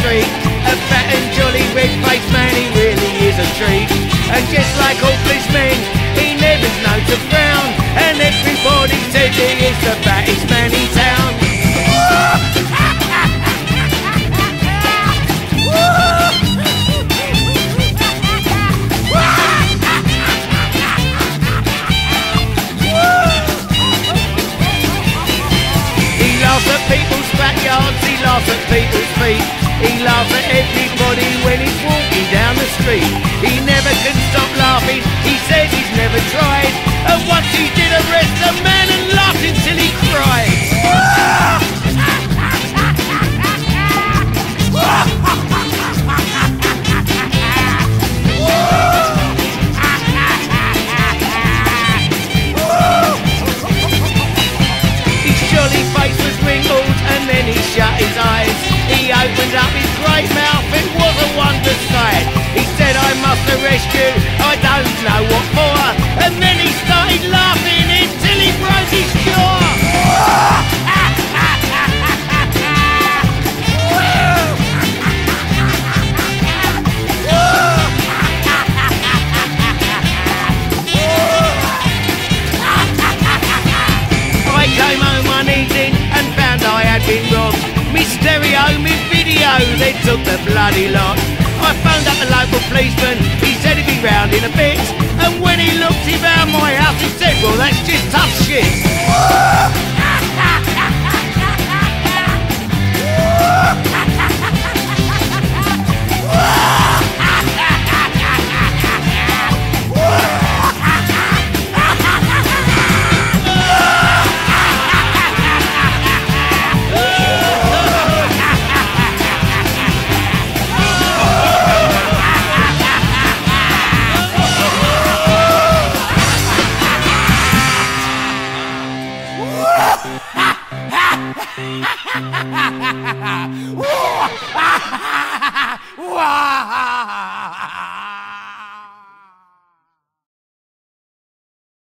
street. A fat and jolly red-faced man, he really is a treat. And just like all policemen, he never's known to frown. And everybody says he is the fattest man in town. He laughs at people's backyards, he laughs at people's feet. He laughs at everybody when he's walking down the street. He never can stop laughing, he says he's never tried. And once he did arrest a man and laughed until he cried. His jolly face was wrinkled and then he shut his eyes. He opened up his great mouth, it was a wonder sight. He said, I must arrest you, I don't know what for. And then he started laughing until he broke his jaw. I came home one evening and found I had been robbed. Me stereo, me video, they took the bloody lot. I phoned up the local policeman, he said he'd be round in a bit. And when he looked, he found my house, he said, well, that's just tough shit. Wah!